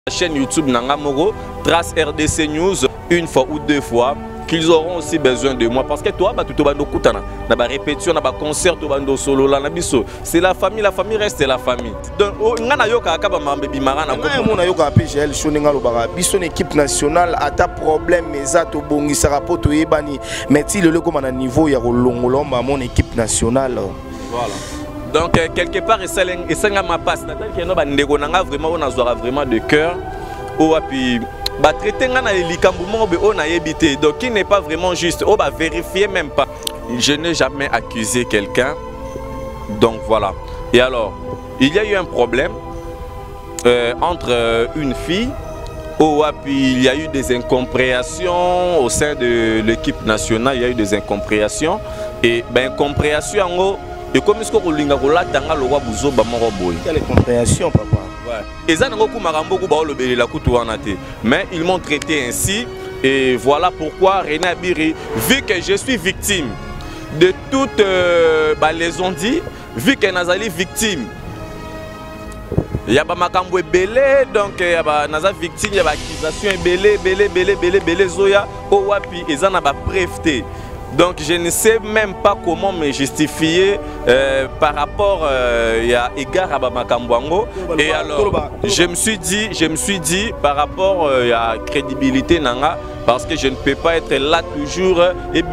chaîne YouTube Nangamoro, Trace RDC News, une fois ou deux fois, qu'ils auront aussi besoin de moi. Parce que toi, tu vas na répétition, na concert, solo, c'est la famille reste la famille. Donc, son équipe nationale a ta problème, mais à to bongi sarapoto ebani, mais si le comme à niveau il y a mon équipe nationale. Voilà. Donc quelque part et ça ma passe vraiment de cœur ou puis traiter donc qui n'est pas vraiment juste on va vérifier même pas. Je n'ai jamais accusé quelqu'un, donc voilà. Et alors il y a eu un problème entre une fille puis il y a eu des incompréhensions au sein de l'équipe nationale. Il y a eu des incompréhensions et incompréhension et comme est-ce que vous avez les compréhensions, papa. Mais ils m'ont traité ainsi. Et voilà pourquoi René Abiri, vu que je suis victime de toutes les ondits, vu que Nazali victime, il y a makambo belé, donc il y a victime, il y a accusation belé zoya, wapi et ça n'a pas breveté. Donc je ne sais même pas comment me justifier par rapport à égard à Makamboango. Et alors je me suis dit par rapport à la crédibilité nanga, parce que je ne peux pas être là toujours et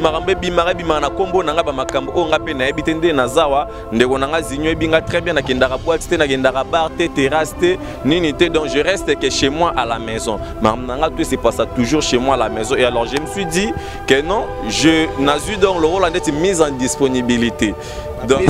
très bien donc je reste que chez moi à la maison. C'est pas ça toujours chez moi à la maison. Et alors je me suis dit que non, je n'ai eu donc le rôle d'être mise en disponibilité. Donc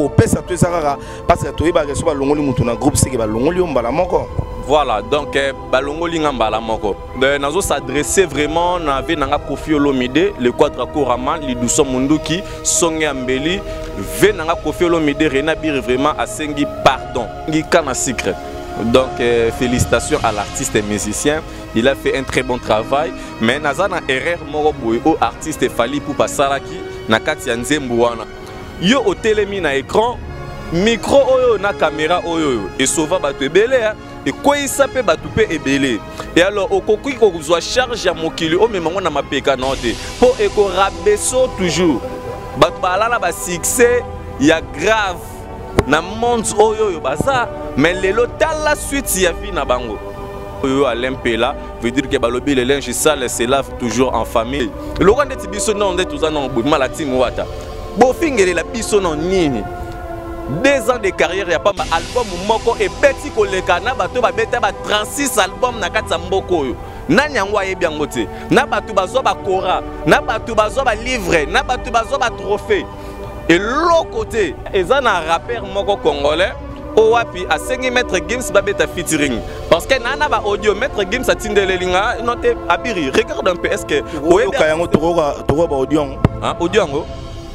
voilà, donc balongoli ngambala moko. Nazo s'adresser vraiment n'avait nanga Kofi Olomide, le Quadraco Raman, Lidouso Munduki, Songe Ambeli, ve nanga Kofi Olomide René Abiri vraiment à sengi pardon. Ngi kana secret. Donc félicitations à l'artiste et musicien, il a fait un très bon travail, mais naza na erreur moko boy au artiste fali pour pasaraki na kati ya nzembo wana. Yo au télémi na écran, micro oyo na caméra oyo et sauva bato ebele et quoi il s'appelle batoupe ebele. Et alors au kokui ko vous charge ya mokili o memango na mapeka note pour eko rabesso toujours. Bato balala ba succès ya grave na monde oyo baza mais lelo tala suite ya fi na bango. Oyo Alimpela veut dire que balobi le linge sale se lave toujours en famille. Le roi de biso non de tous non malati mwata. Bo fingere la biso non nini. 2 ans de carrière, il n'y a pas d'album moko et petit koleka na bato ba beta ba 36 albums na kati mboko yo. Na nyangwa ye bien ngote. Na bato bazo ba kora, na bato bazo ba livre, na bato bazo ba trophée. Et l'autre côté, ils ont un rappeur moko congolais. Owapi a 5 mètres Gims babeta featuring. Parce que nana ba audio maître Gims a tindelelinga noté Abiri. Regarde un peu est-ce que Oyo kayango toro ba audio. Hein audio ngo.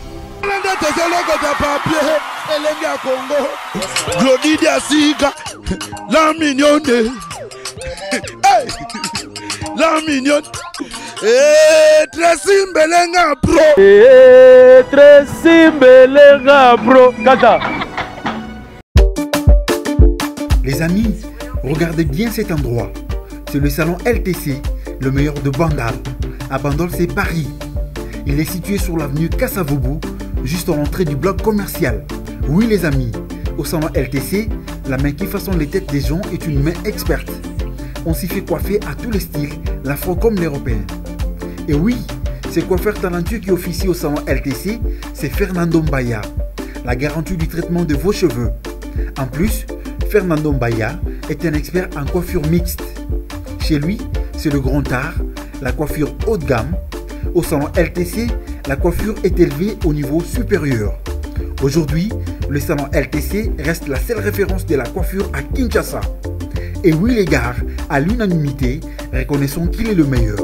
Congo, Glody Diasiga, la mignonne, la mignonne, Tracy Mbelenga bro, Tracy Mbelenga bro, Kata. Les amis, regardez bien cet endroit. C'est le salon LTC, le meilleur de Bandal. À Bandol, c'est Paris. Il est situé sur l'avenue Kassavoubou, juste à l'entrée du bloc commercial. Oui les amis, au salon LTC, la main qui façonne les têtes des gens est une main experte. On s'y fait coiffer à tous les styles, l'afro comme l'européen. Et oui, ce coiffeur talentueux qui officie au salon LTC, c'est Fernando Mbaya, la garantie du traitement de vos cheveux. En plus, Fernando Mbaya est un expert en coiffure mixte. Chez lui, c'est le grand art, la coiffure haut de gamme. Au salon LTC, la coiffure est élevée au niveau supérieur. Aujourd'hui, le salon LTC reste la seule référence de la coiffure à Kinshasa. Et oui les gars, à l'unanimité, reconnaissons qu'il est le meilleur.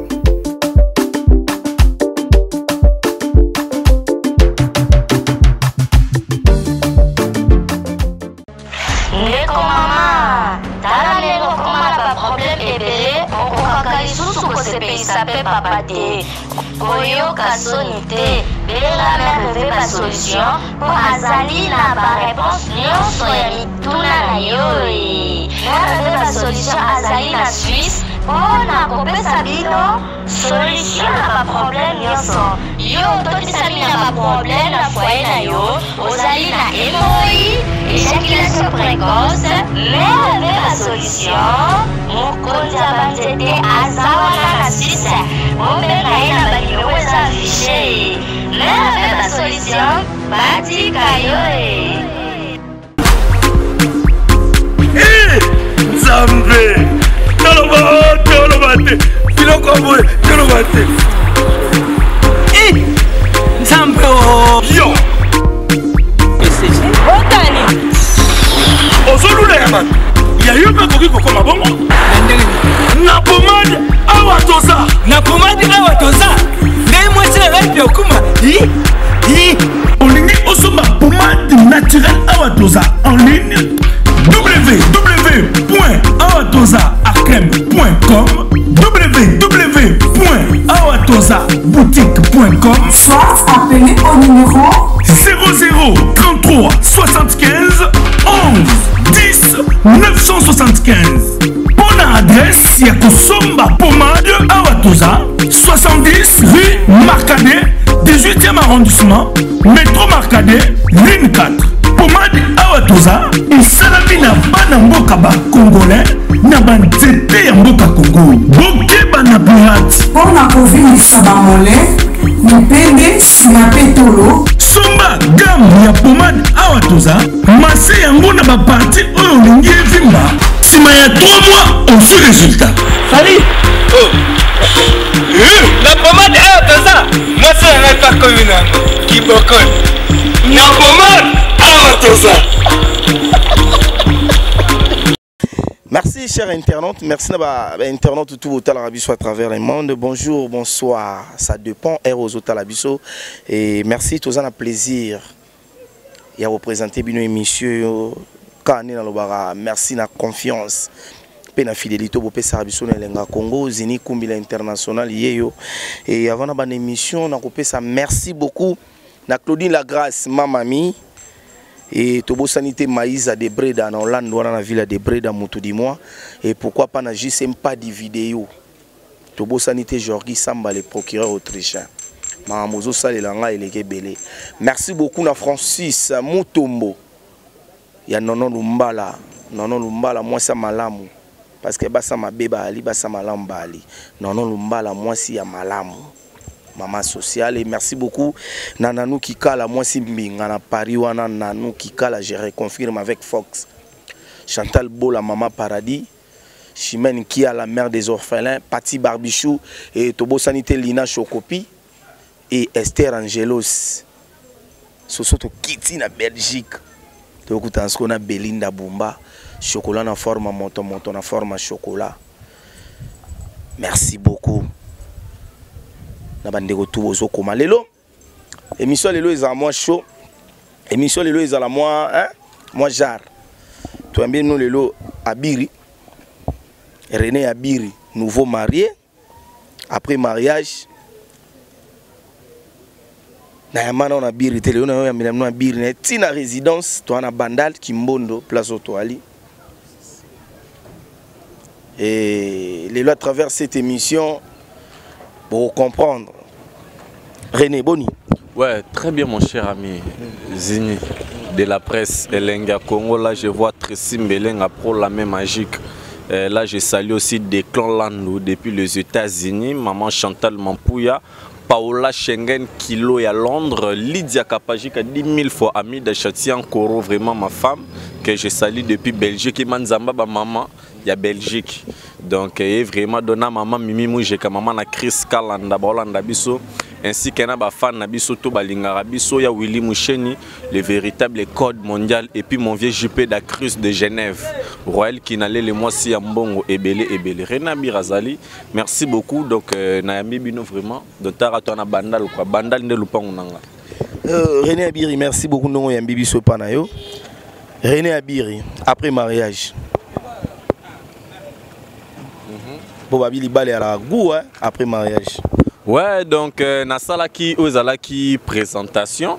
Ndeko mama, tala lelo koma na ba problème ebele, okokaka lisusu kosepelisa mpe papa te koyoka soni te belenga mare ve basolution mpo azali na bareponse nyonso ya mituna na yo mare ve basolution azali na Suisse mpona kopesa bino solution na baproblème nyonso yo totisa bino na baproblème na foye na yo ozali na hémorroïde éjaculation précoce mare ve basolution mokonzi ya banzete aza wana na Suisse obenga ye na banimero eza afishe mare ve basolution batika yo Nzambe toloba te biloko boye toloba te Nzambe o yo otani ozolula ya bato ya yo mpe koki kokoma bongo na pomade awa toza ngai mwasi na ngai biokuma olingi osomba pomade naturelle awa toza en ligne www.awatozaarkem.com www.awatozaboutique.com Soit appelé au numéro 00 33 75 11 10 975. Bonne adresse, il y a Kosomba Pomade Awatoza 70 rue Marcadet 18e arrondissement métro Marcadet ligne 4. Pomade Awatoza et salami na bana mboka ba congolais na banzete ya mboka Congo boke bana pirate Pona kovilisa bamole mipende sima petolo somba gamme ya pomade Awatoza mase yango na baparti oyo olingi evimba sima ya 3 mois aussi résultat Sali la pomade Awatoza mwasi na ngai pakomi nango kiboko na pomade Awatoza. Merci chers internautes, merci à internautes tout au Talabiso à travers le monde. Bonjour, bonsoir, ça dépend aux Talabiso et merci tous un plaisir. Il y a représenté bien émission Kane na lobara, merci na confiance. Pe na fidélité au Salabiso na lenga Congo, Zini Kumbila international yeyo et avant na ban émission na kopé ça merci beaucoup na Claudine Lagrasse mamami. Et Tobo Sanité Maïs à des Breda en Hollande, dans la ville de Breda, Moutoudi-moi. Et pourquoi pas n'a juste pas de vidéo. Tobo Sanité Georgi Samba, le procureur autrichien. Mahamozo Salelanga et les Belé. Merci beaucoup à Francis Moutombo. Il y a Nonon Lumbala. Nonon Lumbala, moi ça malamu. Parce que basa ma beba ali, basa malamba ali. Nonon Lumbala, moi si ya malamu. Maman sociale et merci beaucoup Nananou Kikala moi si mbinga na Paris wana Nanou Kikala je reconfirme avec Fox Chantal Bola Maman Paradis Chimène Kia la mère des orphelins Patti Barbichou et Tobo Sanité Lina Chokopi et Esther Angelos Sosoto Kitty na Belgique Tokuta ce qu'on a Belinda Bumba chocolat na forme monton na forme chocolat merci beaucoup na bandeko tout bozo koma lelo émission lelo eza moi chaud émission lelo eza la moi hein moi jar tu as bien nous lelo Abiri René Abiri nouveau marié après mariage na yamana on Abiri télé on a mina Abiri na tina résidence toi na Bandal Kimbondo place Otoali et lelo à travers cette émission pour comprendre. René Boni. Ouais, très bien mon cher ami Zini de la presse Elenga Congo. Là je vois Tracy Mbelenga pro la main magique. Là je salue aussi des clans Landou depuis les États-Unis. Maman Chantal Mampouya. Paola Schengen Kilo à Londres. Lydia Kapajik a 10 000 fois amie de Chatian Koro, vraiment ma femme. Que je salue depuis Belgique. Et Manzamba maman. Il y a Belgique. Donc, vraiment, donna maman Mimi Moujeka, maman na Chris Kalanda, Bolanda Bisso, ainsi qu'un fan Nabiso Tobalinga Bisso, il y a Willy Moucheni, le véritable code mondial, et puis mon vieux JP d'Acrus de Genève, Royal qui n'allait les mois si à Mbongo, Ebele. Rena Birazali, merci beaucoup. Donc, Nayami Bino vraiment, donc Taratona Bandal, quoi, Bandal de Lupangunanga. René Abiri, merci beaucoup. Non, Yambi Bisso Panayo. René Abiri, après mariage. Pour babili balé à la goût après mariage. Ouais, donc na salaki ozalaki présentation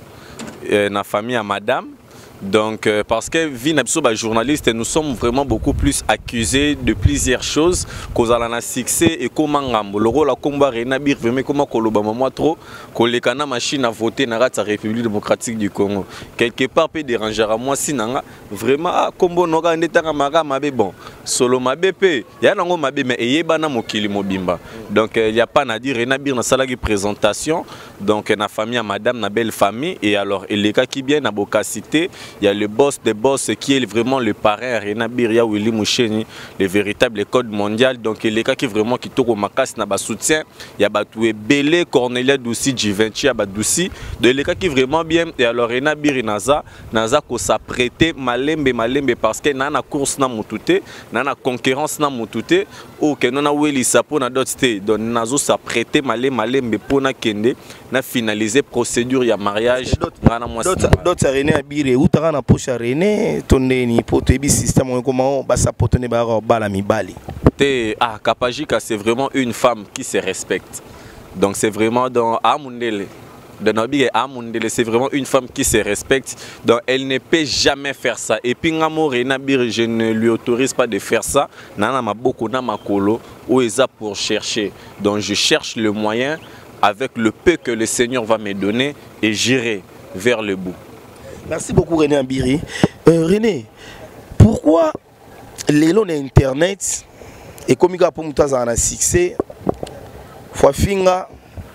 na famille à madame. Donc, parce que Vinabso, journaliste, nous sommes vraiment beaucoup plus accusés de plusieurs choses. Cause à la succès et comment le rôle à combat Renabir, vraiment comment Koloba moi trop, que les canards machine à voter dans la République démocratique du Congo. Quelque part, peut déranger à moi si nanga vraiment combo noga ndetanga maga mabe bon. Solo mabe pe, ya nango mabe mais eyebana mokili mobimba. Donc il y a pas à dire Renabir na salagi présentation. Donc na famille à madame, na belle famille et alors et les cas qui viennent à Bocacité. Il y a le boss des boss qui est vraiment le parrain Renabir ya Willy Moucheni, le véritable code mondial. Donc les cas qui vraiment qui tourent au makas na ba soutien, il y a Batoué Belé, Cornelia Doussi, Givenchy, Abadoussi, de les cas qui vraiment bien et alors Renabir et Naza ko s'apprêter malembe parce que nana course na mutute, nana concurrence na mutute ou que nona Willy Sapo na d'autres sté donc nazo s'apprêter malembe pour na kende na finaliser procédure ya mariage d'autres Renabir ou na poche René tondeni poto ebi système comment ba sapotone ba bala mibali te Kapajika c'est vraiment une femme qui se respecte. Donc c'est vraiment dans Amundele de Nabi Amundele, c'est vraiment une femme qui se respecte. Donc elle ne peut jamais faire ça. Et puis Ngamo Renabir, je ne lui autorise pas de faire ça. Nana ma beaucoup na makolo ou eza pour chercher. Donc je cherche le moyen avec le peu que le Seigneur va me donner et j'irai vers le bout. Merci beaucoup René Ambiri. René, pourquoi les lots d'internet et comme il y a pour un succès, fois finga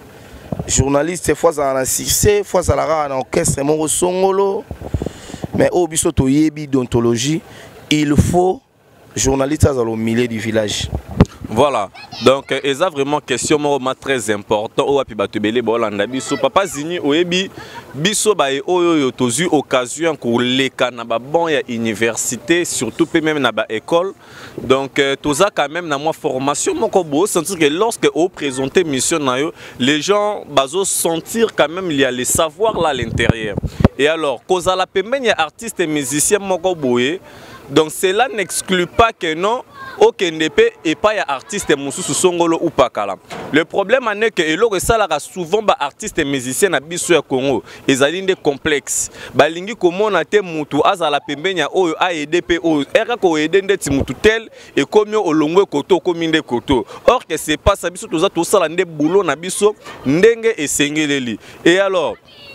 journaliste fois un succès, fois à la orchestre mon songolo, mais au biso to yebi d'ontologie, il faut journaliste dans le milieu du village. Voilà, donc il y a vraiment question très importante. Au Apibatubele, Bolanda, Biso, Papa Zini, Oebi, Biso, Bae, Oyo, Tozu, occasion pour les canabas, bon, il y a université, surtout même dans l'école. Donc, Toza, quand même, dans ma formation, mon combo, sentir que lorsque vous présentez mission, les gens, bazo sentir quand même, il y a les savoirs là à l'intérieur. Et alors, cause à la pembe, il y a artistes et musiciens, mon combo, donc cela n'exclut pas que non, aucun DP et pas y a artiste Moussou Songolo ou Pakala. Le problème est que l'eau ça souvent ba artistes et musiciens na biso ya Congo, ils ont des complexes. Balingi comment na te mutu azala pembenya oyo AEDP o era ko aider ndeti mutu tel et comme au longwe koto comme inde koto. Or que c'est pas ça biso toza to sala nde boulot na biso ndenge esengeleli. Et alors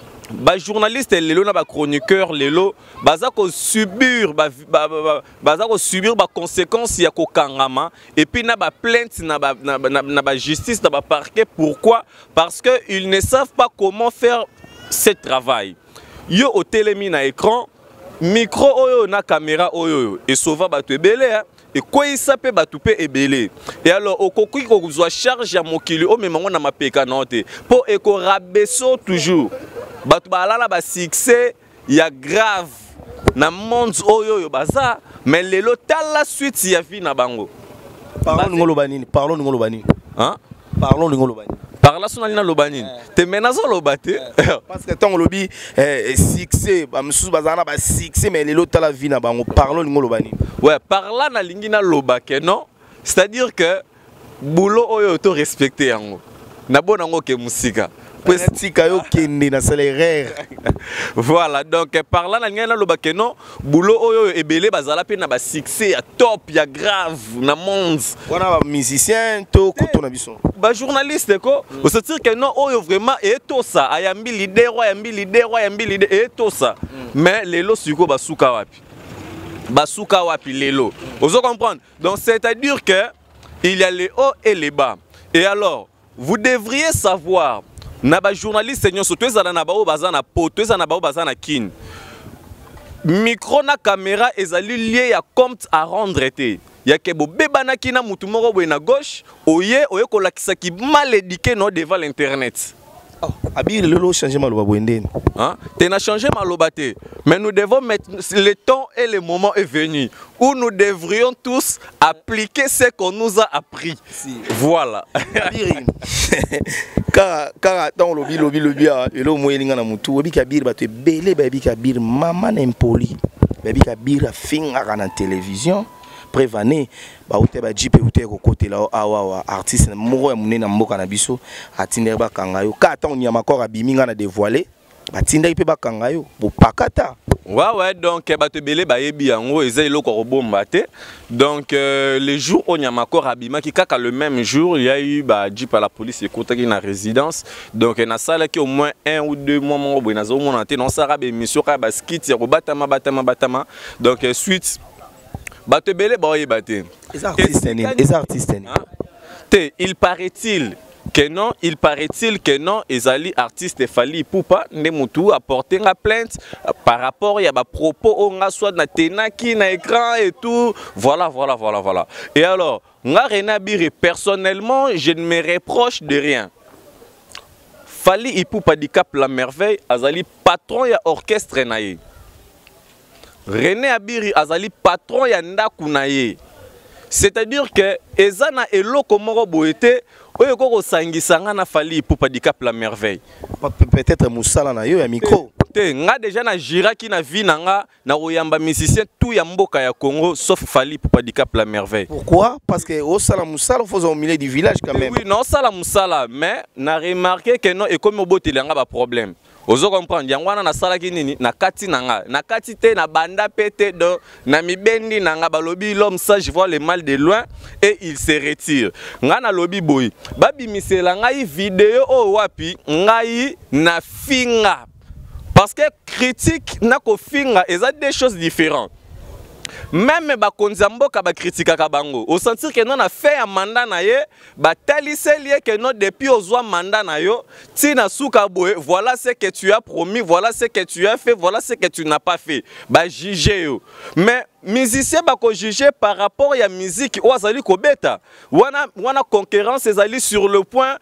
ba journaliste lelo na ba chroniqueur lelo baza ko subir ba conséquences ya ko kangama et puis na ba plainte na ba justice na ba parquet. Pourquoi? Parce que ils ne savent pas comment faire ce travail. Yo au télémi na écran micro oyo na caméra oyo et sauva ba to ebele et quoi il s'appelle batoupe ebele. Et alors au kokui ko zwa charge ya mokili o memango na mapeka note pour eko rabesso toujours. Batu balala ba succès ya grave na monde oyo baza mais lelo tala suite ya vie na bango. Parlons ngolo banini, parlons ngolo banini. Hein? Parlons ngolo banini. Parla sonalina lobanini. Te menazo lobate. Parce que tant lobi succès, ba msusu bazana ba succès mais lelo tala vie na bango. Parlons ngolo banini. Ouais, parla na lingina lobake non? C'est-à-dire que boulot oyo to respecter yango. Na bona ngo ke musika. Voilà, donc par là, le non, boulot oyo ebele bazala pe na ba succès ya top ya grave na monde. Wana ba musicien to koto na biso. Ba journaliste ko, on se dire que non oyo vraiment et tout ça, ayambi leader, ayambi leader et tout ça. Mais lelo suko basuka wapi. Basuka wapi lelo. Vous comprendre? Donc c'est-à-dire que il y a les hauts et les bas. Et alors, vous devriez savoir naba journaliste nyonso toezala na bao bazana po toezala na bao bazana kin micro na caméra ezali lié ya compte à rendre te ya ke bo bebana kina mutu moko boye na gauche oye kolakisa ki mal éduqué no devant l'internet. Abir lelo changer maloba boendeni. Hein? Tu n'as changé maloba te. Mais nous devons mettre le temps et le moment est venu où nous devrions tous appliquer ce qu'on nous a appris. Si. Voilà. Car attends lobi et le moyelinga na mutu obi kabir ba te belé ba bi kabir maman impoli. Ba bi kabir finga na télévision preuve année ba ote ba jipe ote ko côté là awa artiste moko ya munene na mboka na biso atindere ba kanga yo kata on y a makor abiminga na dévoiler batindaki pe ba kanga yo bo pakata. Ouais, donc bato belé ba yebi yango eza eloko robomba te. Donc les jours où Nyamakor abima ki kaka le même jour il y a eu ba jeep à la police ekotaki na résidence. Donc na sala ki au moins 1 ou 2 mois mo boina zo monate non sara be mission ka ba skit ya batama. Donc suite bato belé ba yebate. Les artistes il paraît-il que non, Ezali artiste Fally Ipupa Nemutu a porté une plainte par rapport à propos on a soit na tenaki na écran et tout. Voilà. Et alors, nga Rena Biri personnellement, je ne me reproche de rien. Fally Ipupa di Cap la merveille, azali patron ya orchestre naye. René Abiri azali patron ya ndaku naye. C'est-à-dire que ezana eloko moko boete oyo koko sangisanga na Fally Ipupa di Cap la merveille. Peut-être musala na yo ya micro. Nga déjà na jiraki na vie nanga na oyamba musicien tout ya mboka ya Congo sauf Fally Ipupa di Cap la merveille. Pourquoi? Parce que au sala musala faut au milieu du village quand même. Oui, non sala musala mais na remarqué que non et comme obotelanga ba problème. Ozo comprendre yangwana na sala kinini na kati te na banda pete do na mibendi nanga balobi l'homme sage voit le mal de loin et il se retire. Nga na lobi boy babi misela ngai vidéo o wapi ngai na finga parce que critique na ko finga eza des choses différentes. Même bakonzi mboka ba critique ka bango au sentir que non a fait un mandat na ye ba talise lié que non depuis ozwa mandat na yo tina suka boye voilà ce que tu as promis, voilà ce que tu as fait, voilà ce que tu n'as pas fait ba juger yo. Mais musicien bako juger par rapport à la musique ou azali ko beta wana concurrence ezali sur le point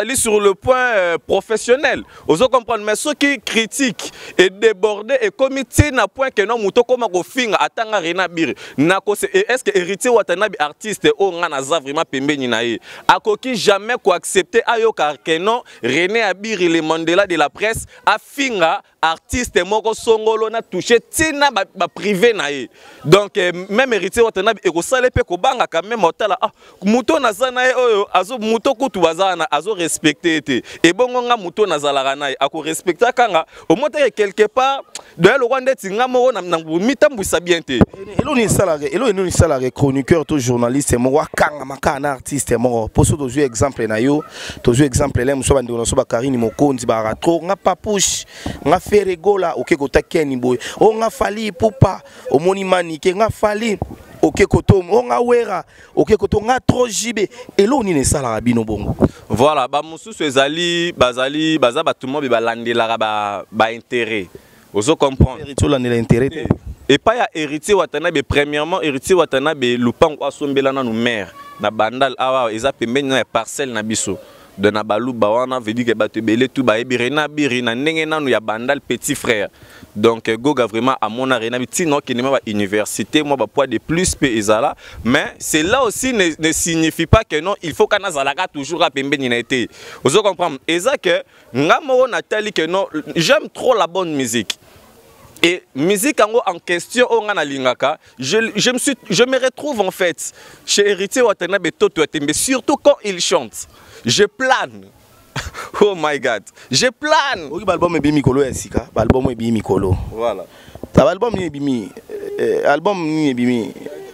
professionnel. Ozo comprendre mais ceux qui critiquent et débordé et comité na point que non muto koma ko finga atanga Rena Biri nako est-ce que héritier watanabi artiste o ngana za vraiment pembeni na ye akoki jamais ko accepter ayo car que non René Abiri le Mandela de la presse a finga artiste moko songolo na touché tina ba privé na ye. Donc même héritier watanabi eko sale pe ko banga quand même otala muto na zana ye oyo azo muto kutu bazana azo respecter été et bongo nga muto na zalaka na ye ako respecter kanga au moins quelque part de le Rwanda tinga moko na mitambu sabiente. Elo ni salarié chroniqueur to journaliste moko kanga makana artiste moko poso to jouer exemple na yo to jouer exemple là muso bandi na so ba Karine Mokonzi ba ratro nga papush nga feregola oke kota Kenny boy o nga Fally Ipupa o moni manike nga Fally oke koto o nga wera oke koto nga trojibe elo ni salarié bino bongo. Voilà ba mususu ezali bazali baza batumo be balandela ba intérêt. Ozo comprendre l'intérêt. Et pas ya héritier watanabe premièrement héritier watanabe lupango asombela na nous mère na bandal awa eza pembeni na parcelle na biso de na balu bawana veut dire que bato belé tout ba Rena Biri na ndenge nanu ya bandal petit frère. Donc goga vraiment à mon arena tino qui n'est pas université moi ba poids de plus pe ezala mais c'est là aussi ne signifie pas que non il faut kana zalaka toujours à pembeni na été. Vous comprenez eza que ngamo natali que non j'aime trop la bonne musique. Et musique en question, je me retrouve en fait chez Héritier Watanabe Toto mais surtout quand il chante. Je plane. Oh my God. Je plane. Oui, l'album est bien Mikolo Esika. L'album est bien Mikolo. Voilà. L'album est bien. L'album est bien.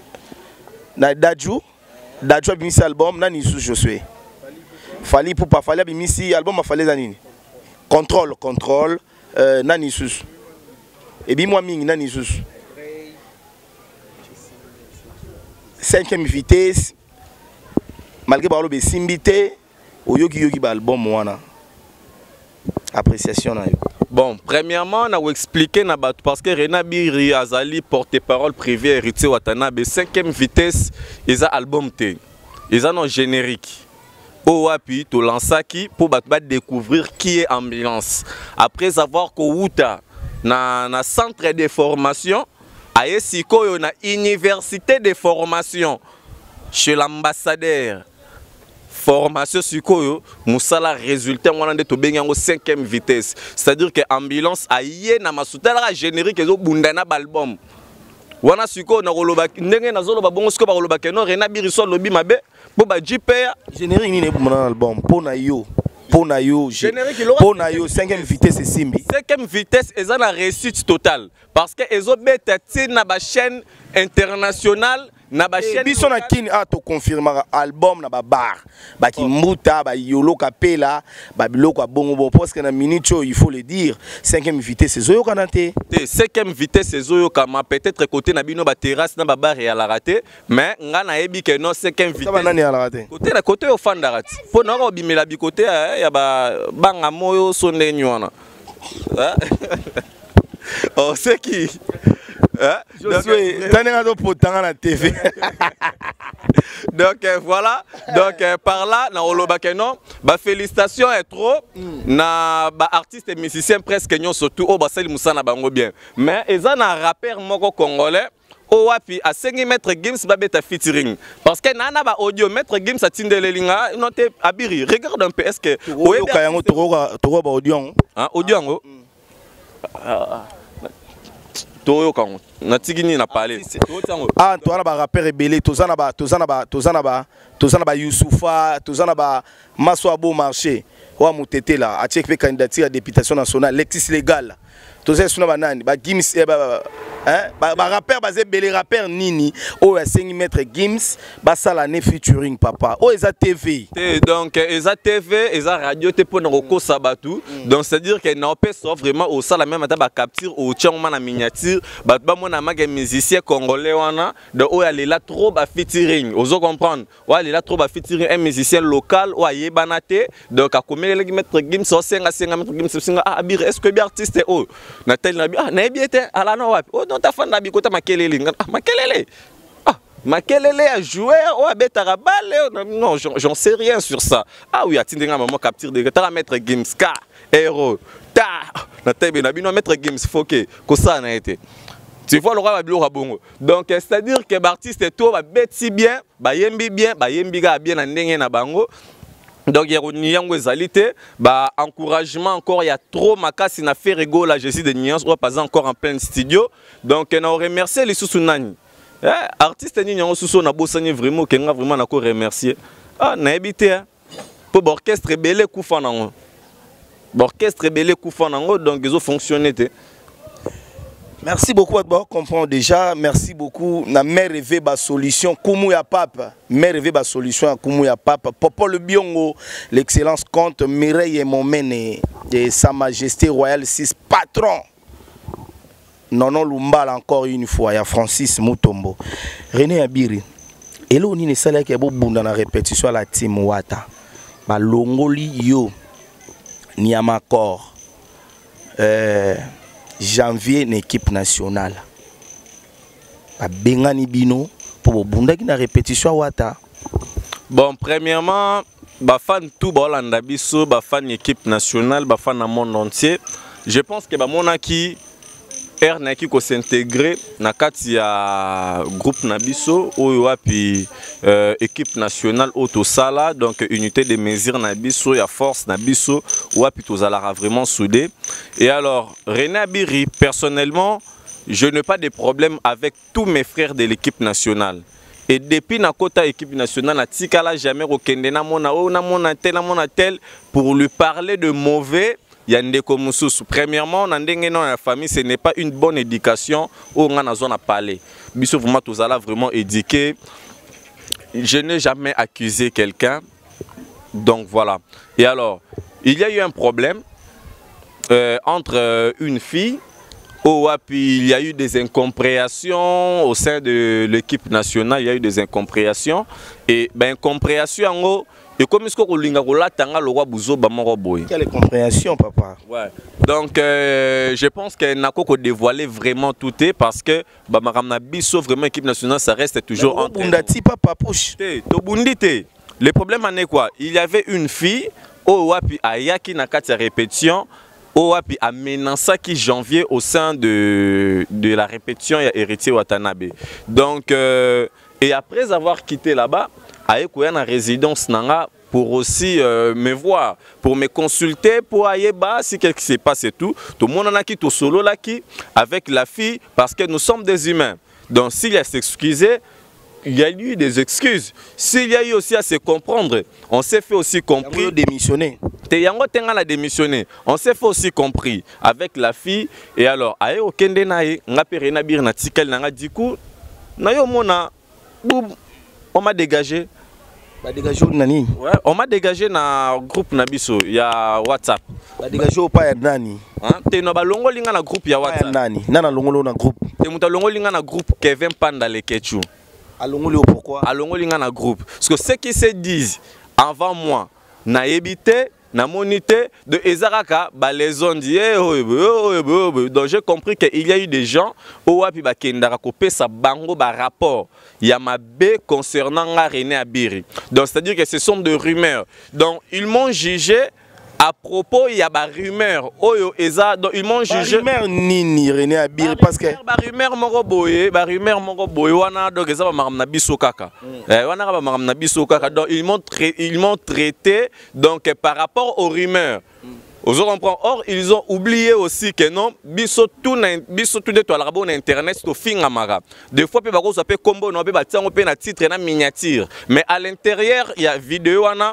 Dadju a bien cet album. Nani sous Josué. Fally Ipupa Fally a bien cet album. Fallait Zanini. Contrôle. Nani sous. Et bien moi mingi nani sous 5e vitesse malgré balo be simbité oyoki ba album wana appréciation na yo. Bon, premièrement na expliquer na bato parce que Rena Biri azali porte-parole privé héritier watanabe 5e vitesse eza album te eza non générique o wapi to lansaki pour bato découvrir qui est Ambulance après avoir ko wuta na centre de formation aye sikoyo na université de formation chez l'ambassadeur formation sikoyo musala résultat wana nde to benga ngo 5e vitesse c'est-à-dire que Ambulance aye na masutala générique ezo bundana album wana siko na koloba ndenge nazoloba bongo siko ba koloba keno Rena Biriso lobi mabe po ba JPA générique ni pour mon album pona yo 5e vitesse simbi 5e vitesse eza na réussite totale parce que ezobeta na ba chaîne internationale na ba chaîne biso na kini to confirmer album na ba bar ba kimbuta ba yolo kapela ba biloko bongo parce que na minute il faut le dire 5e vitesse ezoyo kanate 5e vitesse ezoyo kama peut-être côté na bino ba terrasse na ba bar ya la raté mais nga na yebi que non 5e vitesse ça nani ya la raté côté na côté au fanda raté po na ko bimela bi côté ya ba banga moyo sonde nyona oh c'est qui TV. Donc voilà, donc par là, na olobake non, bah félicitations et trop, na bah artiste et musicien presque non surtout au basel musana bango bien, mais ils ont un rappeur moko congolais. Oh wapi à 5 mètres Gims ba beta featuring parce que nana ba audio maître Gims a tindele linga noté abiri regarde un peu est-ce que oyebi toro ba audio hein audio ngo Toyo kango na tigini na parler toi ba rappeur rebelle tozana ba Youssoufa tozana ba Maswabo marché wa mutete là a check candidature à députation nationale Lexis légal tozana suna ba nani ba Gims ba rappeur basé belé rappeur nini o 5 mètres Gims ba sala ne featuring papa o eza TV donc eza TV eza radio te pour nako sabatu donc c'est à dire que na opé so vraiment au sala même ata ba capture au tchangma na miniature ba mona maga musicien congolais wana de o ya lela trop ba featuring ozo comprendre wa lela trop ba featuring un musicien local o yebana te donc a komele mettre Gims so 5 mètres Gims singa abir est-ce que bi artiste o na tel na bi na biete ala no wapi o ta fanda bikota makelele makelele a joué ou a betara balle non j'en sais rien sur ça ah oui atindenga maman capture de ta mettre Gims ka héros ta na tebe na bino mettre Gims foké ko ça na été tu vois le roi babilo bongo donc c'est à dire que l'artiste est tout ba beti bien ba yembi ga bien na ndenge na bango. Donc il y a bah encouragement encore il y a trop makasi na fait rigolo la Jésus de Nyans ou pas encore en plein studio donc on remercie les Sousounani artiste ni nyango Sousso na bosani vraiment kenga vraiment na ko remercier na habité pour orchestre belé kufa nango orchestre belé kufa nango donc ils ont fonctionné. Merci beaucoup, comprends déjà. Merci beaucoup. Na mère rêvé ba solution. Kumu ya papa. Mère rêvé ba solution. Kumu ya papa. Popo le biongo. L'excellence compte. Mireille et Momene. De Sa Majesté Royale 6 patron. Nono Lumbala encore une fois. Il y a Francis Mutombo. René Abiri. Et là on y est salé qui a beau bunda na répétition à la team Wata. Ba longoli yo. Niamakor. Janvier une équipe nationale. Ba bengani bino pour bunda qui na répétition Wata. Bon premièrement ba fan tout Bolanda biso ba fan équipe nationale ba fan na monde entier. Je pense que ba monaki Ernaki ko s'intégrer na kati ya groupe Nabiso oyo wapi équipe nationale autosala donc unité de mesure Nabiso ya force Nabiso wapi tozala vraiment soudé. Et alors René Abiri personnellement je n'ai pas de problème avec tous mes frères de l'équipe nationale. Et depuis na kota équipe nationale na tikala jamais okende na mona tel pour lui parler de mauvais. Yandeko Moussous. Premièrement, dans la famille, ce n'est pas une bonne éducation où on a zone à parler. Bissou vraiment tous allez vraiment éduquer. Je n'ai jamais accusé quelqu'un. Donc voilà. Et alors, il y a eu un problème entre une fille. Puis il y a eu des incompréhensions au sein de l'équipe nationale. Il y a eu des incompréhensions. Et ben incompréhension en gros. Et comme est-ce qu'on linga rola tanga le roi Bouzo bamoro boy. Quelle compréhension papa. Ouais. Donc je pense que nako ko dévoiler vraiment tout est parce que bamaramna biso vraiment équipe nationale ça reste toujours en bundati papa push. To bundite. Le problème en est quoi? Il y avait une fille au wapi ayaki na kati répétition au wapi a menacé janvier au sein de la répétition ya héritier Watanabe. Donc et après avoir quitté là-bas ayekoya na résidence nanga pour aussi me voir, pour me consulter, pour aller bas si quelque chose se passe et tout. Tout le monde en a qui tout solo là qui avec la fille parce que nous sommes des humains. Donc s'il y a à s'excuser, il y a eu des excuses. S'il y a eu aussi à se comprendre, on s'est fait aussi compris. Démissionner. A démissionné. On s'est fait aussi compris avec la fille. Et alors, aye okende nae, nga perena bir na tikel na nga diku, na yo mona, on m'a dégagé. Nani? Ouais, on m'a dégagé dans le groupe Nabiso, il y a WhatsApp. Dégagé au pas nani? T'es dans le linga na groupe, il y a WhatsApp. Nani? Nana longolo na groupe. T'es dans le linga na groupe Kevin Panda le Ketchou. Alongolo pourquoi? Alongolo linga na groupe. Parce que ceux qui se disent avant moi, na ébité, na monité de Ezaraka, bah les ont dit, donc j'ai compris qu'il y a eu des gens au wapi ba kendara kopé sa bango ba rapport. Il y a ma B concernant la René Abiri. Donc c'est-à-dire que ce sont des rumeurs. Donc ils m'ont jugé à propos, il y a des rumeurs. Donc ils m'ont jugé. Rumeur nini René Abiri parce que. Rumeur moko boye, wana donc ça va maram na biso kaka. Wana ba maram na biso kaka. Donc ils m'ont traité donc par rapport aux rumeurs. Or, ils ont oublié aussi que non, biso tout de toi la bonne internet to finga mara. Des fois, peut ça peut combo no peut tirer pe na titre na miniature, mais à l'intérieur il y a vidéo wana.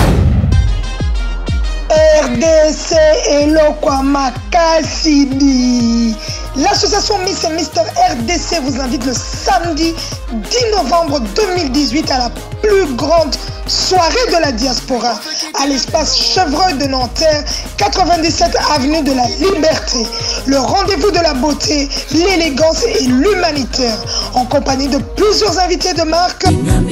RDC Elokwa Makasidi. L'association Miss et Mister RDC vous invite le samedi 10 novembre 2018 à la plus grande soirée de la diaspora à l'espace Chevreuil de Nanterre, 97 avenue de la Liberté. Le rendez-vous de la beauté, l'élégance et l'humanitaire en compagnie de plusieurs invités de marque.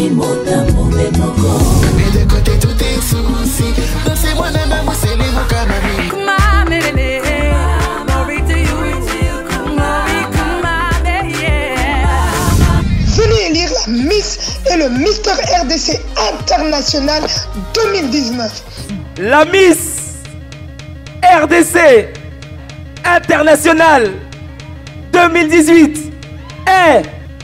Venez élire la Miss et le Mister RDC International 2019. La Miss RDC International 2018 est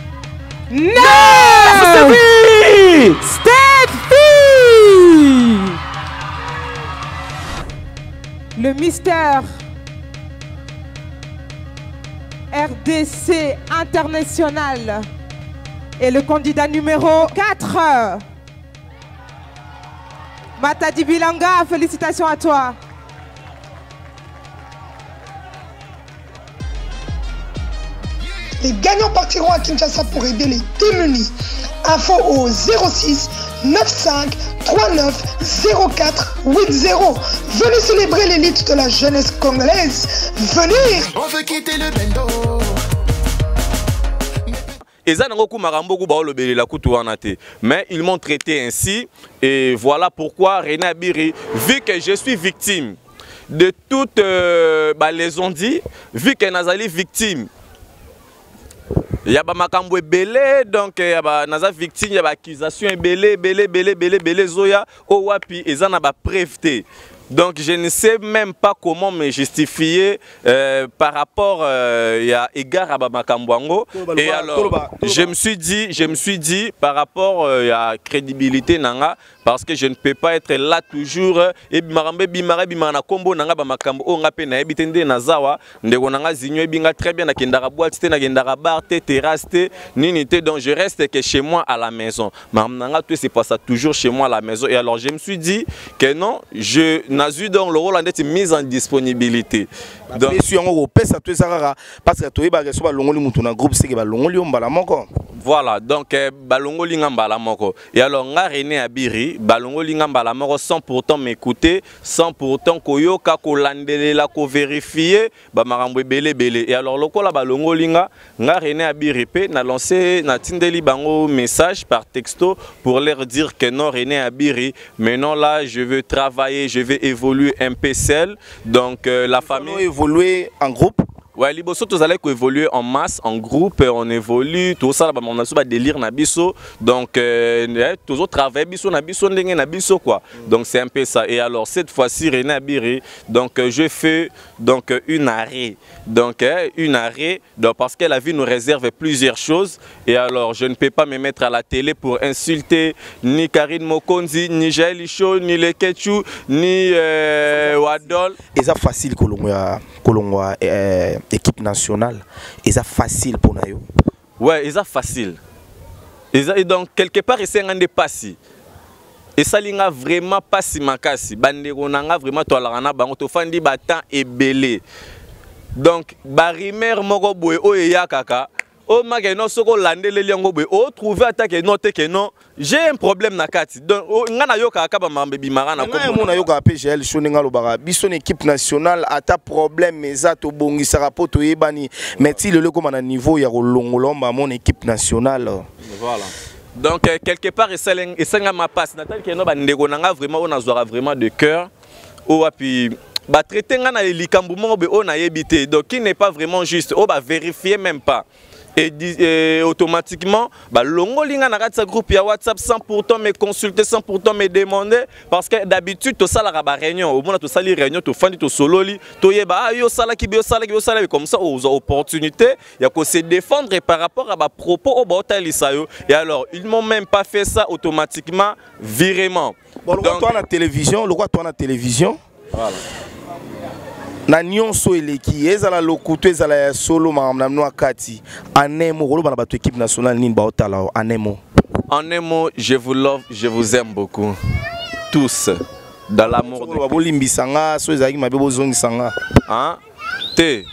le Mister RDC International et le candidat numéro 4. Matadi Bilanga, félicitations à toi. Les gagnants partiront à Kinshasa pour aider les démunis. Info au 06 95 39 04 80. Venez célébrer l'élite de la jeunesse congolaise. Venez. On veut quitter le bendo. Mais ils m'ont traité ainsi et voilà pourquoi René Abiri, vu que je suis victime de toutes les ondits, vu que Nazali victime, il y a des makambo belé, donc il y a des victimes, il y a des accusations belé zoya au wapi et ça n'a pas preuve. Donc je ne sais même pas comment me justifier par rapport à égard à Bamakambwango. Et alors je me suis dit par rapport à la crédibilité nanga, parce que je ne peux pas être là toujours et bimarambe bimare bimana kombo nanga Bamakambo onga pe na ebitende na zawa ndeko nanga zinyo binga très bien na kendara boîte na kendara bar te terrasse te nini te, donc je reste que chez moi à la maison. Nanga tout c'est pas ça, toujours chez moi à la maison. Et alors je me suis dit que non, je n'ai eu donc le rôle d'être mise en disponibilité. Donc voilà, donc balongo lingamba moko. Et alors nga René Abiri balongo lingamba moko sans pourtant m'écouter, sans pourtant koyoka ko landelela ko vérifier ba marambo belé. Et alors lokola balongo linga nga René Abiri pe na lancé na tindeli bango message par texto pour leur dire que non René Abiri, maintenant là je veux travailler, je vais évoluer un peu seul. Donc la famille évoluer en groupe. Ouais, liboso tous allez évoluer en masse, en groupe, on évolue, tout ça, on a souvent délire na biso, donc tous autres travaillent biso na biso ndenge na biso quoi. Donc c'est un peu ça. Et alors cette fois-ci René Abiri, donc je fais donc une arrêt, donc parce que la vie nous réserve plusieurs choses. Et alors je ne peux pas me mettre à la télé pour insulter ni Karine Mokonzi, ni Jaël Icho, ni Le Ketchou, ni Wadol. Et ça facile Kolongwa équipe nationale, et ça facile pour nous. Ouais, c'est facile. Et donc, quelque part, c'est un des passi. Et ça, il a vraiment passi makasi. Bandeko nanga vraiment tolarana bango to fandi batan et belé. Donc, barimer moko boye o ya kaka. O mageno soko lande le liango boye o trouver attaque note que non. J'ai un problème na kati. Donc, ngana yo kaka ba mambe bimara na ko. Ngana yo ka PGL shoninga lobara. Biso équipe nationale ata problème meza to bongisa rapport to yebani. Mais ti le comme na niveau ya kolongolomba mon équipe nationale. Voilà. Donc quelque part et ça ma passe natal que no bandeko nanga vraiment on a vraiment de cœur ou puis ba traiter ngana likambu mo be on a yebité donc qui n'est pas vraiment juste on va vérifier même pas et automatiquement bah longo linga na kati groupe ya WhatsApp sans pourtant me consulter sans pourtant me demander parce que d'habitude to sala ba réunion au moins to sali réunion to fandi to sololi to yeba yo sala ki yo sala comme ça aux opportunités il y a que se défendre par rapport à ba propos au botalisa yo et alors ils m'ont même pas fait ça automatiquement virement. Bon, donc toi na télévision, le quoi toi na télévision voilà. Na nyonso eleki ezala lokuto ezala solo mamna kati anemo rolo bana bato équipe nationale nini ba otala anemo. En un mot, je vous love, je vous aime beaucoup tous dans l'amour de bolimbisanga so ezaki mabe bozongisanga hein te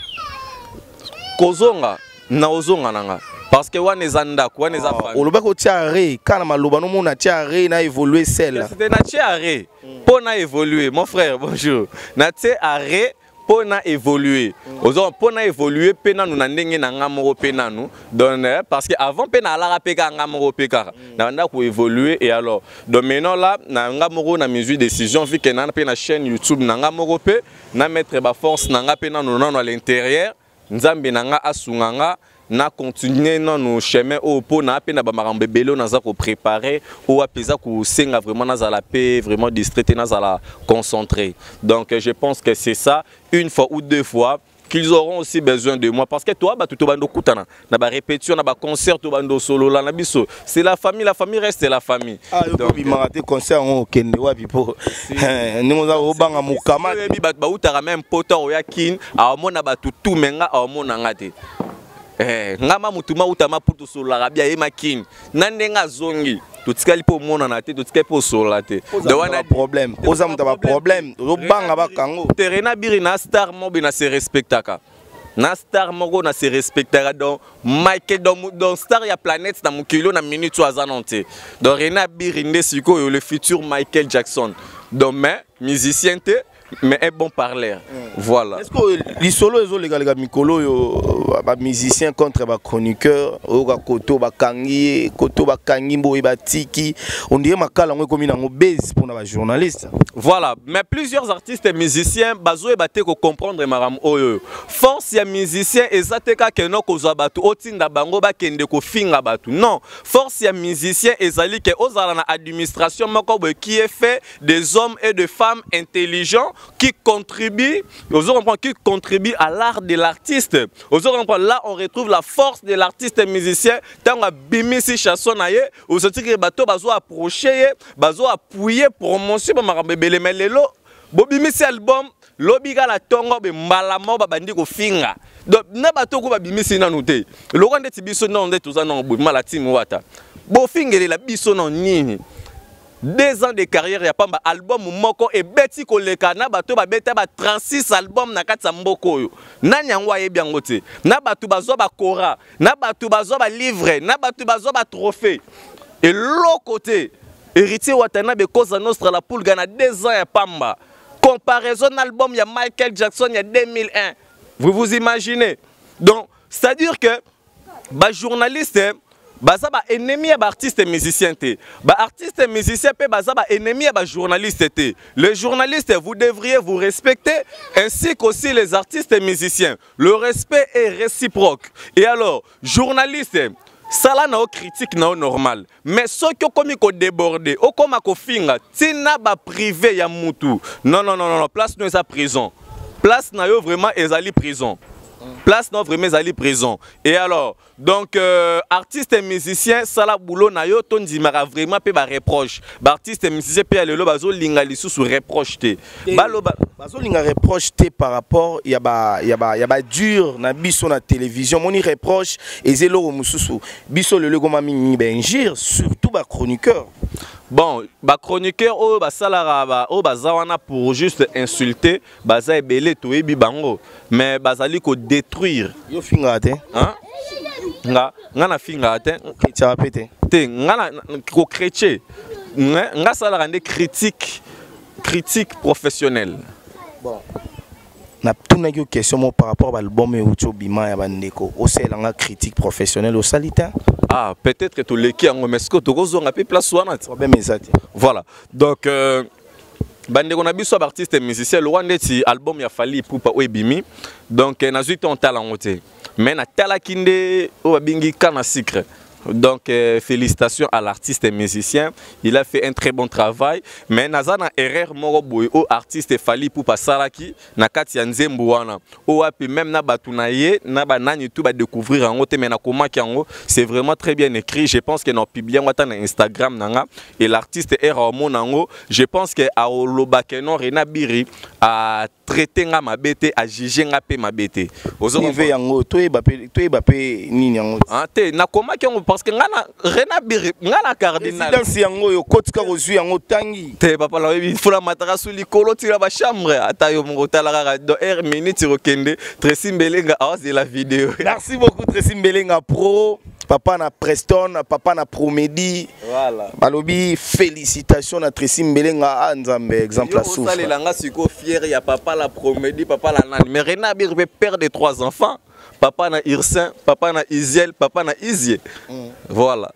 kozonga na ozonga nanga parce que wana ezanda ko wana eza famille oloba ko tiare kana maloba no mona tiare na évoluer celle c'était na tiare pour na évoluer mon frère bonjour na tiare pour na évoluer pour na évoluer pena nous na ndenge na ngamoro pena nous donc parce que avant pena ala rapeka ngamoro peka na nda ko évoluer et alors donc maintenant là na ngamoro na mesure décision vu que na pena chaîne YouTube na ngamoro pe na mettre ba force na nga pena nous à l'intérieur nzambe na nga asunganga na continuer dans nos chemins au po na pe na ba marambe belo na za ko préparer ou apesa ko senga vraiment na za la paix vraiment distraité na za la concentré. Donc je pense que c'est ça une fois ou deux fois qu'ils auront aussi besoin de moi parce que toi ba tout bando kutana na ba répétition na ba concert to bando solo la na biso c'est la famille reste la famille. Ah donc il m'a raté concert au kende wa bipo ni mo za obanga mukama ba utara même poto ya kin a mona ba tout menga a mona ngate ngama mutuma utama putu solo la bia e makin nandenga zongi tutikali po mona na te tutikali po solo la te de wana problème oza mutaba problème obanga ba kango terena biri na star mo bina se respectaka na star moko na se respectera donc Michael dans star ya planète na mukilo na minute azanonte donc rena biri nde siko le futur Michael Jackson donc mais musicien te mais un bon parleur. Voilà. Est-ce que les solos les gars mikolo yo ba musicien contre ba chroniqueur o ka koto ba kangi mbo ba tiki on dirait makala ngo komi na base pour na journaliste. Voilà, mais plusieurs artistes et musiciens bazo e baté ko comprendre maram oyo. Force ya musicien ezateka keno ko za batu otinda bango ba kende ko finga batu. Non, force ya musicien ezali ke ozala na administration moko qui est fait des hommes et de femmes intelligents qui contribue à l'art de l'artiste. Là, on retrouve la force de l'artiste musicien. Tant que bimisi chanson naie, ou se dit que bateau bazo approcher, bazo appuyer promotion ba marabele melelo. Bo bimisi album, lobiga la tongo be malamo ba bandi ko finga. Donc na bateau ko ba bimisi na noté. Le rwanda tibiso na onde toza na bo malati mwata. Bo fingele la biso na nini. 2 ans de carrière ya pamba album moko et beti koleka na bato ba beta ba 36 albums na kati mboko yo nani yango ayebi yango te na bato bazo ba kora na bato bazo ba livre na bato bazo ba trophée et l'autre côté héritier watana be Cosa Nostra la Pulga na 2 ans ya pamba comparaison album ya Michael Jackson il y a 2001 vous imaginez donc c'est à dire que ba journaliste baza ba ennemi ya ba artiste et musicien te ba artiste et musicien pe baza ba ennemi ya ba journaliste te les journalistes vous devriez vous respecter ainsi qu'aussi les artistes et musiciens le respect est réciproque et alors journaliste sala na o critique na o normal mais ceux qui komi ko déborder o koma ko finga tina ba privé ya mutu non place no eza prison place na yo vraiment ezali prison place non vraiment ezali présent. Et alors donc artiste et musicien sala boulot na yo tondimaka vraiment pe ba reproche. Ba artiste et musicien pe lelo bazo linga lisusu reproche te. Baloba bazo linga reproche te par rapport ya ba dur na biso na télévision moni reproche ezelo mususu. Biso lelo goma mingi benjir surtout ba chroniqueur. Bon, ba chroniqueur o ba salara o bazawana pour juste insulter, baza ebele to ebi bango, mais bazali ko détruire. Yo finga te. Hein? Nga na finga te. Tu vas péter. Te nga na ko chrétien. Nga salara des critique professionnelle. Bon. Na tuna yo question par rapport à l'album Eucho Bima ya bandeko. O c'est la critique professionnelle au salita. Ah, peut-être que tu l'écris en Mexico, tu as un peu place wana. Voilà. Donc bandeko na biso artiste et musicien le rwanda ti album ya Fally Ipupa Webimi. Donc nazuit ton talent ote. Mais na tala kinde o bingi kana secret. Donc félicitations à l'artiste et musicien, il a fait un très bon travail, mais nazana erreur moko boy au artiste Fally Ipupa salaki na kati ya nzembo wana o api même na batunaye na banani tout ba découvrir en ote mais na koma kiango c'est vraiment très bien écrit. Je pense que na publié ngata na Instagram nanga et l'artiste est Ramonango. Je pense que a olobake non Rena Biri a traité nga mabete a jugé nga pe mabete ozo yango to e bape nini yango ah te na koma kiango parce que ngana Rena Biri ngana cardinal résidence yango yo kotika kozwi yango tangi te papa la webi fula matara su likolo tira ba chambre ata yo mongo talaka do air minute rokende Tracy Mbelenga a de la vidéo. Merci beaucoup Tracy Mbelenga pro papa na Preston papa na Promedi voilà balobi félicitations à Tracy Mbelenga nzambe exemple à souffle ça langa siko fier ya papa la Promedi papa la nani mais Rena Biri peut perdre 3 enfants. Papa na Irsin, papa na Isiel, papa na Isie. Voilà.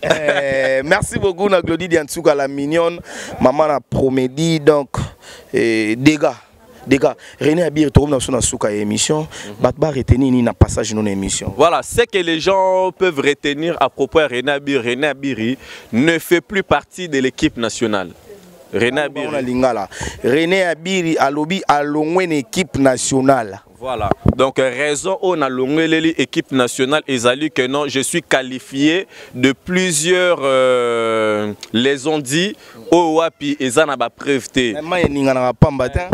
Merci beaucoup na Glody Diantsuka la mignonne, maman na Promedi donc dégâts. René Abir trouve dans son souka émission, batba retenir ni na passage non émission. Voilà, ce que les gens peuvent retenir à propos de René Abiri ne fait plus partie de l'équipe nationale. René Abiri alobi alongwe une équipe nationale. Voilà. Donc raison on a longé l'équipe nationale ezali que non, je suis qualifié de plusieurs les ont dit au wapi ezana ba preuve te. Mai ningana pamba te.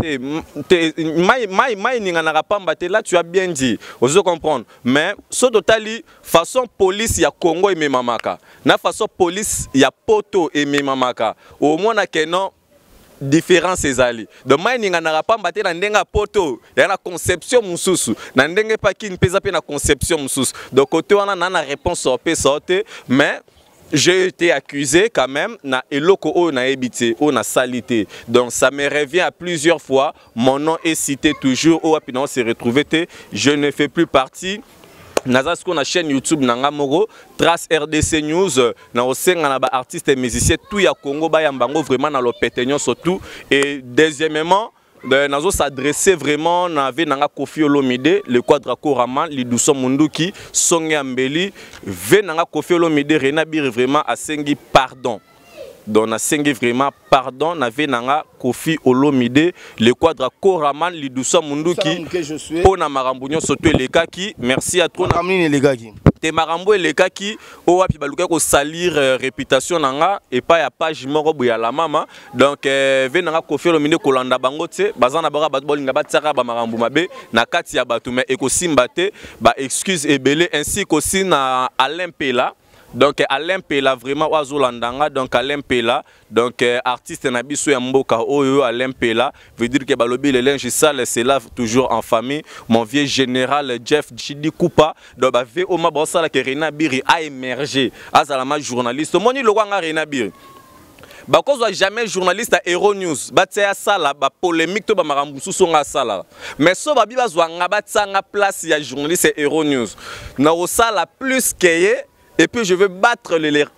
Mai ningana pamba te là tu as bien dit. Vous comprendre. Mais ce totali façon police ya Congo et memamaka. Na façon police ya Poto et memamaka. Au moins que non différence ezali de mining na pas mbaté na ndenga poto ya na conception mususu na ndenge pa ki pesa pe na conception mususu donc côté wana na réponse au pesote mais j'ai été accusé quand même na eloko o na ebité o na salité donc ça me revient à plusieurs fois mon nom est cité toujours au puis on s'est retrouvé je ne fais plus partie naza ce qu'on a chaîne YouTube nanga moko Trace RDC News na osenga na ba artiste et musicien tout ya Congo ba yambango vraiment na lopetenyo surtout et deuxièmement nazo s'adresser vraiment na ve nanga Kofi Olomide le quadraco Raman Liduso Munduki Songe Ambeli ve nanga Kofi Olomide Rena Biri vraiment asengi pardon. Donc na sengi vraiment pardon na ve nanga Kofi Olomide le quadraco Raman Liduso Munduki pona marambunyo soto les kaki merci à toi ramine les gars qui te marambo les kaki o wapi baluka ko salir réputation nanga et pas ya page moko boya la mama donc ve nanga Kofi Olomide kolanda bango te bazana bara bat bolinga batsaka ba marambo mabe na kati ya batu mais ekosimba te ba excuse ebele ainsi qu'aussi na Alain Pela. Donc Alain Pela vraiment oazolandanga donc Alain Pela donc artiste na biso ya mboka oyo Alain Pela veut dire que balobi le linge sale c'est là toujours en famille mon vieux général Jeff Chidi Kupa donc ba ve o mabosala que Rena Biri a émergé azalama journaliste moni lo nga Rena Biri ba cause jamais journaliste à Hero News batia sala ba polémique to ba marambu susonga sala mais so ba biba zwanga batsanga place ya journaliste Hero News na o sala plus que et puis je veux battre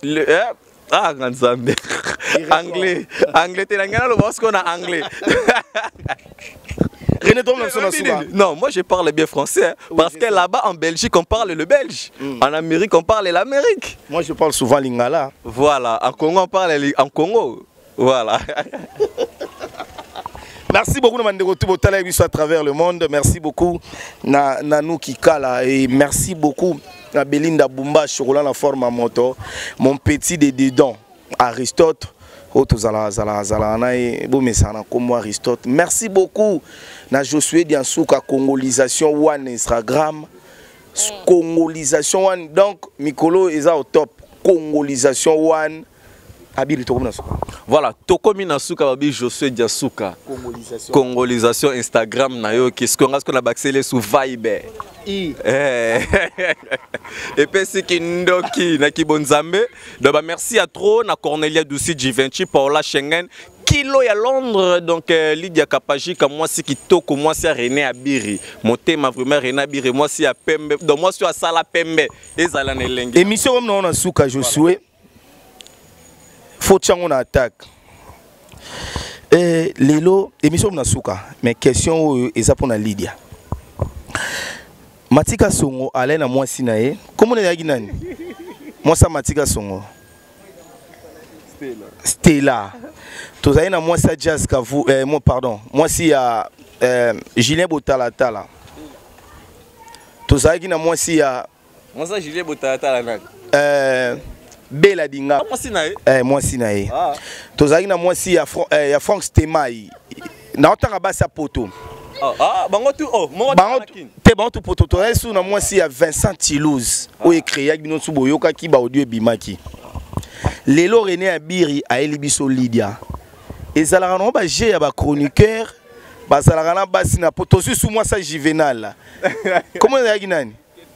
ah anglais t'es là le boss qu'on a anglais. Non, moi je parle bien français parce que là-bas en Belgique on parle le belge, en Amérique on parle l'Amérique. Moi je parle souvent lingala. Voilà, en Congo on parle en Congo. Voilà. Merci beaucoup Mandeko Tubotala à travers le monde. Merci beaucoup Nanou Kikala et merci beaucoup à Belinda Bumba Chocolat la forme à moto. Mon petit de dedans Aristote. Merci beaucoup na Josué Diansouka Congolisation One Instagram. Congolisation One donc Mikolo est au top. Congolisation One. Voilà, Tokomi Nasuka Babi Josué Diasuka. Congolisation Instagram na yo qu'est-ce qu'on a accéléré sous Viber. Et puis c'est qui ndoki na kibonzambe. Donc merci à trop na Cornelia Douci Givenchy Paula Schengen. Kilo ya Londres donc Lydia Kapaji comme moi si kitoko moi si René Abiri. Mon thème vraiment René Abiri moi si à Pembe. Donc moi si à Sala Pembe ezala na lengi. Émission comme na Nasuka Josué. Faut que on attaque. Lelo, émission Nasuka, mais question est pour la Lydia. Matika Songo, Alain à moi sinae. Comment est-ce que moi ça Matika Songo? Stella. Tous à moi ça jazz kavu. Moi pardon. Moi si à Julien Botala Tala. Tous à moi si à. Moi ça Julien Botala Tala. Bela dinga moi sinae tozaki na mwasi ya Frank Stemai na otanga basa poto bango tu bango tu poto to esu na mwasi ya Vincent Toulouse o créé bino su boyoka ki ba audio bimaki lelo René Abiri a elibiso Lydia ezalaka no ba je ya ba chroniqueur bazalaka na basi na poto su moi ça Juvenal comment ezalaki nani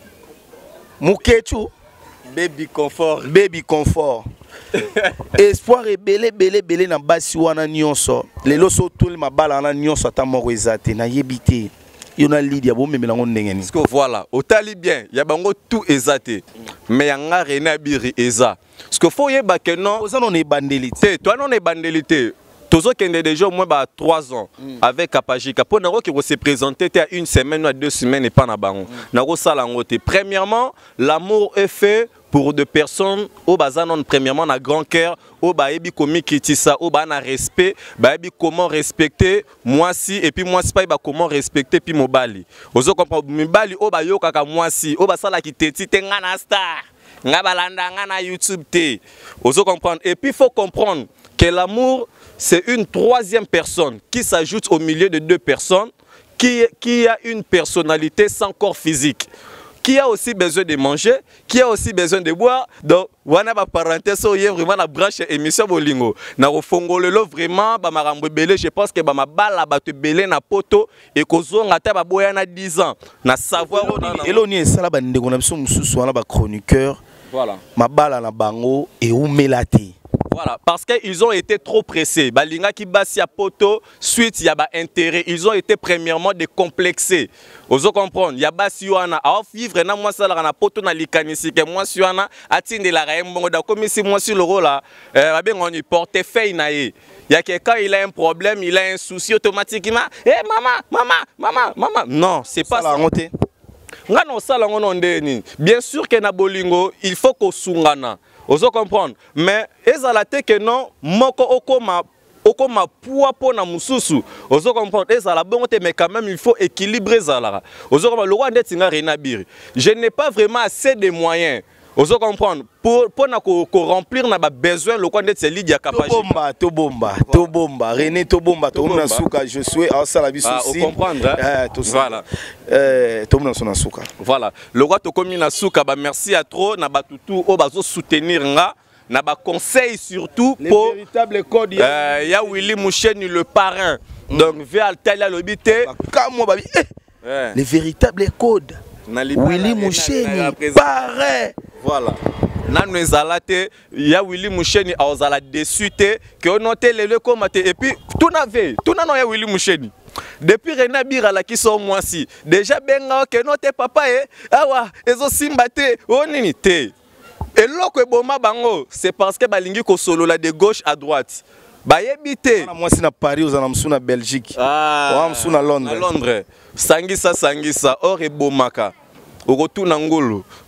Mukechu Baby confort. Baby confort. Espoir et belé na basi wana nyonso. Lelo so tout ma bala na nyonso ata moko ezate na yebité. Yona Lydia bo memela ngo ndenge ni. Parce que voilà, otali bien, ya bango tout ezate. Mais yanga René Abiri eza. Parce que faut yeba que non, ça non est bandelité. Toi non est bandelité. Tozo kende déjà au moins 3 ans avec Kapajika. Pour Naro qui se présenté à 1 semaine ou à 2 semaines et pas na bango. Naro salangote. Premièrement, l'amour est fait pour des personnes au bazanon premièrement na grand cœur au baebi komi kitisa au ba na respect baebi comment respecter moi si et puis moi si pas comment respecter puis mobali ozo comprendre mobali au ba yoka ka moi si au ba sala kiteti tenga na star nga balanda nga na YouTube te ozo comprendre et puis il faut comprendre que l'amour c'est une troisième personne qui s'ajoute au milieu de 2 personnes qui a une personnalité sans corps physique, qui a aussi besoin de manger, qui a aussi besoin de boire. Donc, wana ba parenthèse so vraiment la branche émission bolingo. Na refongolelo vraiment ba marambo belé, je pense que ba mabala ba te belé na poto et kozonga ta ba boya na 10 ans. Na savoir eloni sala ba ndeko na biso mususu wana ba chroniqueur. Voilà. Mabala na bango et umelate. Voilà, parce qu'ils ont été trop pressés. Balinga qui basi à poto, suite il y a intérêt. Ils ont été premièrement décomplexés. Vous comprenez? Il y a basi wana à vivre na moi ça la poto na likanisi que moi suana atinde la raembongo da comme si moi sur le rôle là ben on y portefeuille na ye. Il y a quelqu'un il a un problème, il a un souci automatiquement. Eh maman. Non, c'est pas ça. Bien sûr que na bolingo, il faut qu'on sungana. Vous comprenez? Mais ezalate que non, moko okoma poa po na mususu. Vous comprenez? Ezala bon mais quand même il faut équilibrer zala. Vous comprenez? Le roi ndetinga René Abiri. Je n'ai pas vraiment assez de moyens. Vous comprenez? Pour remplir na besoin le roi ndet Lydia Kapaji. To bomba. René to bomba to na suka je suis à sala biso aussi. Vous comprenez? Voilà. To na sona suka. Voilà. Le roi to komi na suka ba merci à trop na batutu o bazo soutenir nga. Na ba conseil surtout pour véritable code ya Willy Moucheni le parrain. Donc vers Altalia lobité comme babi les véritables codes. Willy Moucheni parrain. Voilà. Nanu ezalate ya Willy Moucheni a ozala dessus te que noter le comate et puis tout na ya Willy Moucheni. Depuis René Abiri la qui sont moi si déjà benga que noter papa awa ezo simbate onini te. Et loko boma bango c'est parce que balingi ko solo la de gauche à droite. Ba yebite moi si na Paris aux anamsu na Belgique. Amsu na Londres. À Londres. Sangisa or e bomaka. Oko tu na ngolo.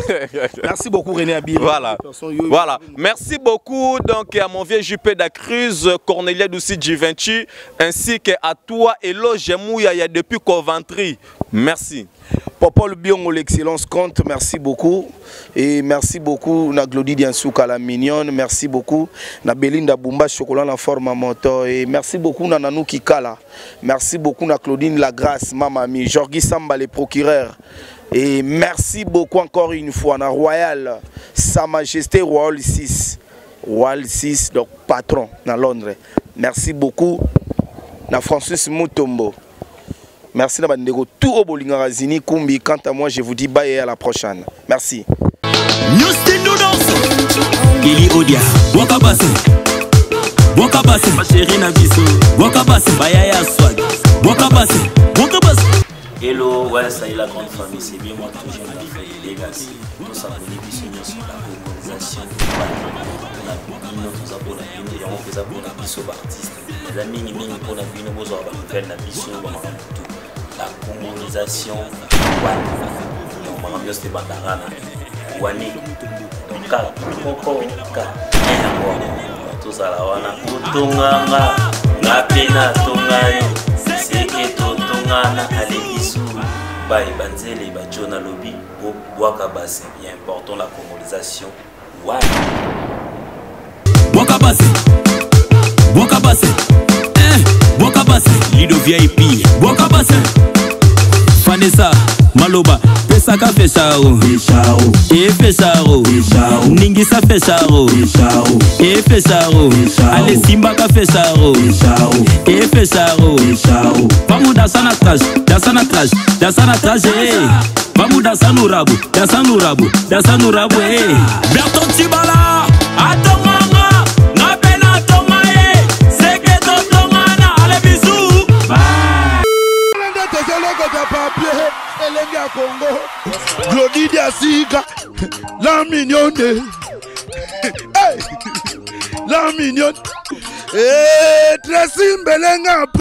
Merci beaucoup René Abir. Voilà. Voilà. Merci beaucoup donc à mon vieux Juppé d'Acruz, Cornelia Doussi Givenchy, ainsi qu'à toi Eloge Mouya depuis Coventry. Merci. Popol Biongo l'excellence compte, merci beaucoup. Et merci beaucoup na Glody Diansouka la mignonne, merci beaucoup na Belinda Bumba chocolat en forme à moto et merci beaucoup na Nanou Kikala. Merci beaucoup na Claudine Lagrasse, Mamami, Jorgi Samba les procureurs. Et merci beaucoup encore une fois na Royal, Sa Majesté Royal 6. Royal 6 donc patron na Londres. Merci beaucoup na Francis Mutombo. Merci Nabandego, tout au Bolingarazini, Kumbi. Quant à moi, je vous dis bye et à la prochaine. Merci. Gili Odia, Wakabase, Wakabase, ma chérie Nabiso, Wakabase, Bayaya Swag, Wakabase, Wakabase. Hello, ouais, ça y est la grande famille, c'est bien moi toujours ma famille Legacy. Nous s'abonner sur la organisation. On a nous abonnés, et on fait abonner Biso artistes. Les amis, nous pour la vie, nous avons fait la Biso, la colonisation. On va bien se battre. Wani ka koko ka tous à la wana utunganga ngapena tungayo seke totungana alebisu bai banzele ba jona lobby Wakabase bien important la colonisation Wakabase Wakabase Wakabase Lido VIP Wakabase Vanessa Maloba Pesaka fechao E fechao Ningisa fechao E fechao Ale Simbaka fechao E fechao Vamos dançar na traje Dançar na traje Dançar na traje Vamos dançar no rabo Dançar no rabo Dançar no rabo Berton Tibala Atomanga Na pena toma Seketo tongana Ale bisu Congo, Glody Diansouka, la mignonne, hey, la mignonne, Tracy Mbelenga.